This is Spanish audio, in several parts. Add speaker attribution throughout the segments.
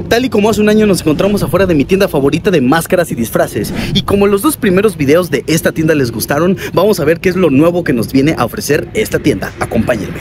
Speaker 1: Tal y como hace un año nos encontramos afuera de mi tienda favorita de máscaras y disfraces, y como los dos primeros videos de esta tienda les gustaron, vamos a ver qué es lo nuevo que nos viene a ofrecer esta tienda. Acompáñenme.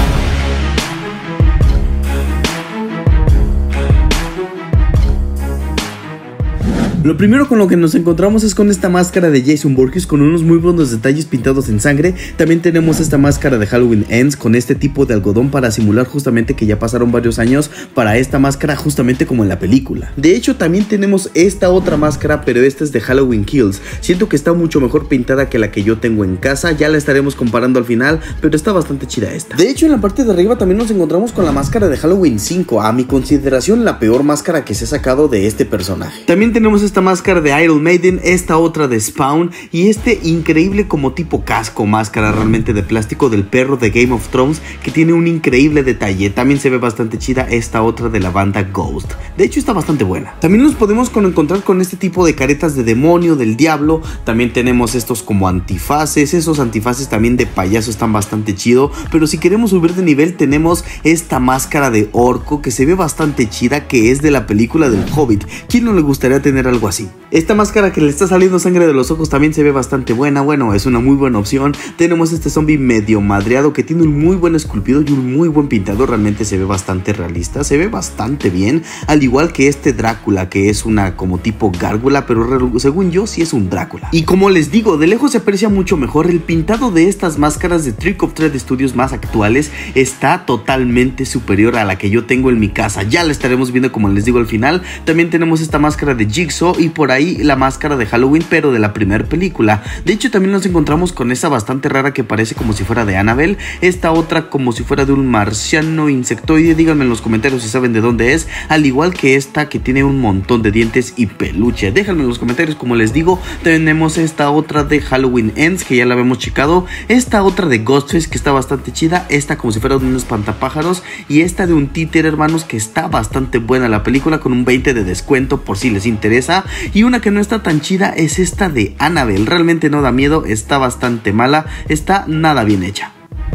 Speaker 1: Lo primero con lo que nos encontramos es con esta máscara de Jason Voorhees con unos muy buenos detalles pintados en sangre. También tenemos esta máscara de Halloween Ends con este tipo de algodón para simular justamente que ya pasaron varios años para esta máscara, justamente como en la película. De hecho, también tenemos esta otra máscara, pero esta es de Halloween Kills. Siento que está mucho mejor pintada que la que yo tengo en casa, ya la estaremos comparando al final, pero está bastante chida esta. De hecho, en la parte de arriba también nos encontramos con la máscara de Halloween 5, a mi consideración la peor máscara que se ha sacado de este personaje. También tenemos esta máscara de Iron Maiden, esta otra de Spawn y este increíble como tipo casco, máscara realmente de plástico del perro de Game of Thrones que tiene un increíble detalle. También se ve bastante chida esta otra de la banda Ghost. De hecho está bastante buena. También nos podemos encontrar con este tipo de caretas de demonio, del diablo. También tenemos estos como antifaces. Esos antifaces también de payaso están bastante chido. Pero si queremos subir de nivel tenemos esta máscara de orco que se ve bastante chida, que es de la película del Hobbit. ¿Quién no le gustaría tener algo así? Esta máscara que le está saliendo sangre de los ojos también se ve bastante buena. Bueno, es una muy buena opción. Tenemos este zombie medio madreado que tiene un muy buen esculpido y un muy buen pintado. Realmente se ve bastante realista, se ve bastante bien. Al igual que este Drácula, que es una como tipo gárgola, pero según yo sí es un Drácula. Y como les digo, de lejos se aprecia mucho mejor. El pintado de estas máscaras de Trick of Dread Studios más actuales está totalmente superior a la que yo tengo en mi casa. Ya la estaremos viendo como les digo al final. También tenemos esta máscara de Jigsaw y por ahí la máscara de Halloween, pero de la primera película. De hecho también nos encontramos con esa bastante rara que parece como si fuera de Annabelle. Esta otra como si fuera de un marciano insectoide. Díganme en los comentarios si saben de dónde es. Al igual que esta que tiene un montón de dientes y peluche. Déjenme en los comentarios como les digo. Tenemos esta otra de Halloween Ends que ya la habíamos checado. Esta otra de Ghostface que está bastante chida. Esta como si fuera de un espantapájaros. Y esta de un títere, hermanos, que está bastante buena la película, con un 20 de descuento por si les interesa. Y una que no está tan chida es esta de Annabelle. Realmente no da miedo, está bastante mala, está nada bien hecha.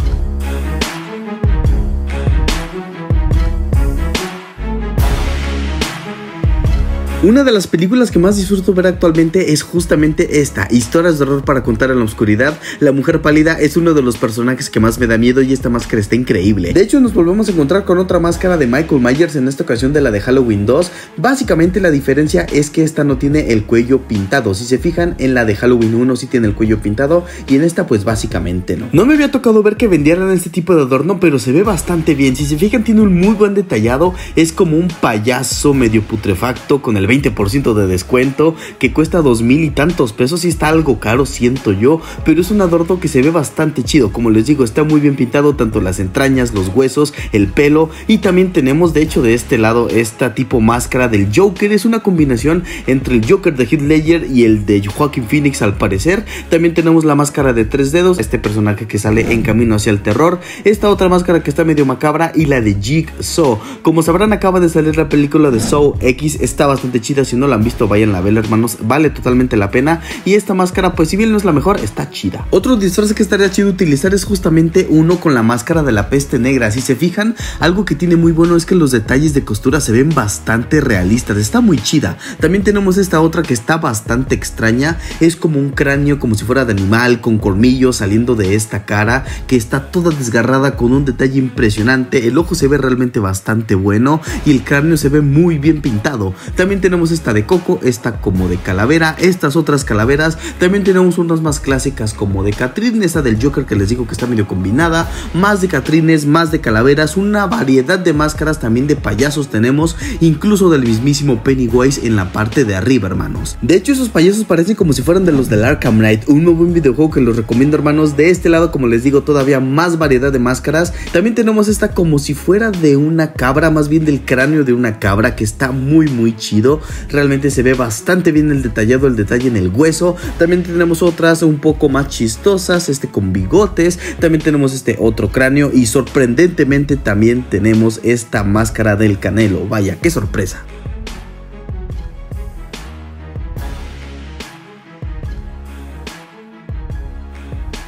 Speaker 1: Una de las películas que más disfruto ver actualmente es justamente esta, Historias de horror para contar en la oscuridad. La mujer pálida es uno de los personajes que más me da miedo y esta máscara está increíble. De hecho nos volvemos a encontrar con otra máscara de Michael Myers, en esta ocasión de la de Halloween 2. Básicamente la diferencia es que esta no tiene el cuello pintado. Si se fijan, en la de Halloween 1 sí tiene el cuello pintado y en esta pues básicamente no. No me había tocado ver que vendieran este tipo de adorno, pero se ve bastante bien. Si se fijan, tiene un muy buen detallado. Es como un payaso medio putrefacto con el 20% de descuento, que cuesta 2000 y tantos pesos y está algo caro, siento yo, pero es un adorno que se ve bastante chido. Como les digo, está muy bien pintado, tanto las entrañas, los huesos, el pelo. Y también tenemos de hecho de este lado esta tipo máscara del Joker. Es una combinación entre el Joker de Heath Ledger y el de Joaquin Phoenix al parecer. También tenemos la máscara de 3 dedos, este personaje que sale en camino hacia el terror. Esta otra máscara que está medio macabra y la de Jigsaw. Como sabrán, acaba de salir la película de Saw X, está bastante chida. Si no la han visto, vayan a verla, hermanos, vale totalmente la pena. Y esta máscara, pues si bien no es la mejor, está chida. Otro disfraz que estaría chido utilizar es justamente uno con la máscara de la peste negra. Si se fijan, algo que tiene muy bueno es que los detalles de costura se ven bastante realistas, está muy chida. También tenemos esta otra que está bastante extraña, es como un cráneo como si fuera de animal, con colmillos saliendo de esta cara, que está toda desgarrada con un detalle impresionante. El ojo se ve realmente bastante bueno y el cráneo se ve muy bien pintado. También tenemos esta de Coco, esta como de calavera, estas otras calaveras. También tenemos unas más clásicas como de Catrín, esta del Joker que les digo que está medio combinada, más de Catrines, más de calaveras, una variedad de máscaras, también de payasos tenemos, incluso del mismísimo Pennywise en la parte de arriba, hermanos. De hecho esos payasos parecen como si fueran de los del Arkham Knight, un muy buen videojuego que los recomiendo, hermanos. De este lado, como les digo, todavía más variedad de máscaras. También tenemos esta como si fuera de una cabra, más bien del cráneo de una cabra, que está muy chido. Realmente se ve bastante bien el detallado, el detalle en el hueso. También tenemos otras un poco más chistosas, este con bigotes. También tenemos este otro cráneo y sorprendentemente también tenemos esta máscara del Canelo. Vaya, qué sorpresa.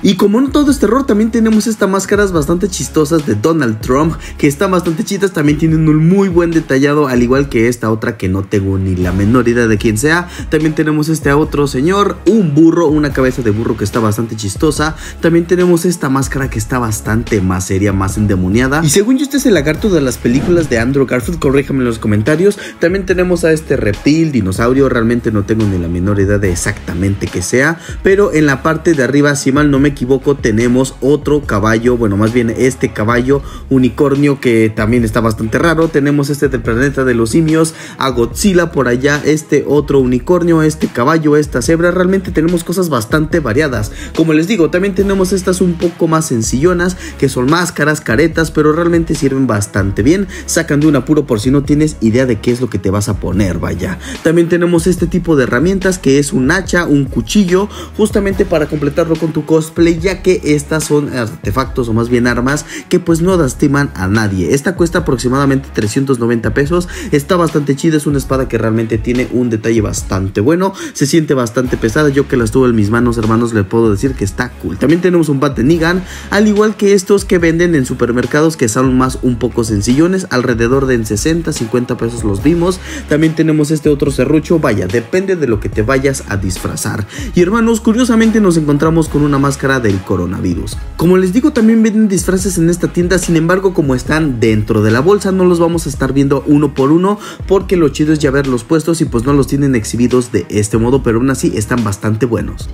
Speaker 1: Y como no todo es terror, también tenemos estas máscaras bastante chistosas de Donald Trump, que están bastante chidas, también tienen un muy buen detallado, al igual que esta otra que no tengo ni la menor idea de quién sea. También tenemos este otro señor, un burro, una cabeza de burro que está bastante chistosa. También tenemos esta máscara que está bastante más seria, más endemoniada. Y según yo este es el lagarto de las películas de Andrew Garfield, corríjame en los comentarios. También tenemos a este reptil, dinosaurio, realmente no tengo ni la menor idea de exactamente qué sea, pero en la parte de arriba, si mal no me equivoco, tenemos otro caballo, bueno, más bien este caballo unicornio que también está bastante raro. Tenemos este del planeta de los simios, a Godzilla por allá, este otro unicornio, este caballo, esta cebra. Realmente tenemos cosas bastante variadas. Como les digo, también tenemos estas un poco más sencillonas, que son máscaras, caretas, pero realmente sirven bastante bien, sacan de un apuro por si no tienes idea de qué es lo que te vas a poner, vaya. También tenemos este tipo de herramientas que es un hacha, un cuchillo, justamente para completarlo con tu cosplay, ya que estas son artefactos o más bien armas que pues no lastiman a nadie. Esta cuesta aproximadamente 390 pesos, está bastante chida, es una espada que realmente tiene un detalle bastante bueno, se siente bastante pesada, yo que las tuve en mis manos, hermanos, le puedo decir que está cool. También tenemos un bat de Negan, al igual que estos que venden en supermercados, que son más un poco sencillones, alrededor de en 60, 50 pesos los vimos. También tenemos este otro serrucho, vaya, depende de lo que te vayas a disfrazar. Y hermanos, curiosamente nos encontramos con una máscara del coronavirus. Como les digo, también venden disfraces en esta tienda, sin embargo, como están dentro de la bolsa, no los vamos a estar viendo uno por uno, porque lo chido es ya verlos puestos y pues no los tienen exhibidos de este modo, pero aún así están bastante buenos.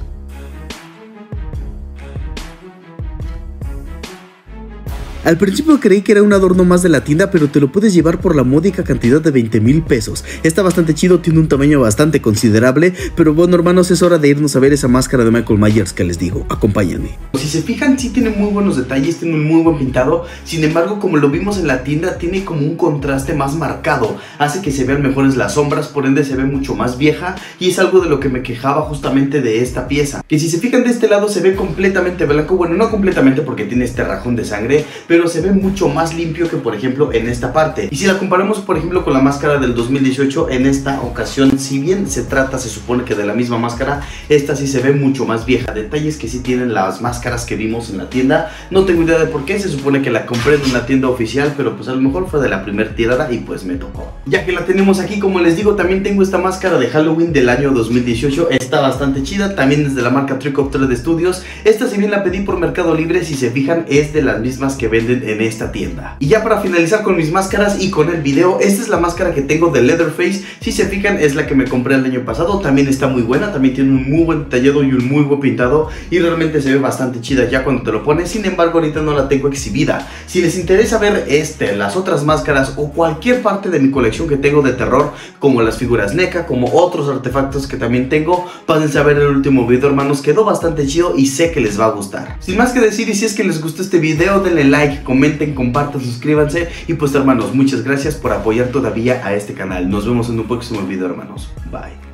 Speaker 1: Al principio creí que era un adorno más de la tienda, pero te lo puedes llevar por la módica cantidad de 20,000 pesos. Está bastante chido, tiene un tamaño bastante considerable, pero bueno, hermanos, es hora de irnos a ver esa máscara de Michael Myers que les digo. Acompáñenme. Si se fijan, sí tiene muy buenos detalles, tiene un muy buen pintado. Sin embargo, como lo vimos en la tienda, tiene como un contraste más marcado. Hace que se vean mejores las sombras, por ende se ve mucho más vieja, y es algo de lo que me quejaba justamente de esta pieza. Que si se fijan de este lado se ve completamente blanco, bueno, no completamente porque tiene este rajón de sangre, pero se ve mucho más limpio que por ejemplo en esta parte. Y si la comparamos por ejemplo con la máscara del 2018, en esta ocasión, si bien se supone que de la misma máscara, esta sí se ve mucho más vieja. Detalles que sí tienen las máscaras que vimos en la tienda. No tengo idea de por qué, se supone que la compré en una tienda oficial, pero pues a lo mejor fue de la primera tirada y pues me tocó. Ya que la tenemos aquí, como les digo, también tengo esta máscara de Halloween del año 2018. Está bastante chida, también desde la marca Trick of Dread Studios. Esta si bien la pedí por Mercado Libre, si se fijan es de las mismas que venden en esta tienda. Y ya para finalizar con mis máscaras y con el video, esta es la máscara que tengo de Leatherface. Si se fijan es la que me compré el año pasado, también está muy buena, también tiene un muy buen detallado y un muy buen pintado, y realmente se ve bastante chida ya cuando te lo pones. Sin embargo, ahorita no la tengo exhibida. Si les interesa ver las otras máscaras o cualquier parte de mi colección que tengo de terror, como las figuras NECA, como otros artefactos que también tengo, pásense a ver el último video, hermanos, quedó bastante chido y sé que les va a gustar. Sin más que decir, y si es que les gustó este video, denle like, comenten, compartan, suscríbanse, y pues hermanos, muchas gracias por apoyar todavía a este canal. Nos vemos en un próximo video, hermanos. Bye.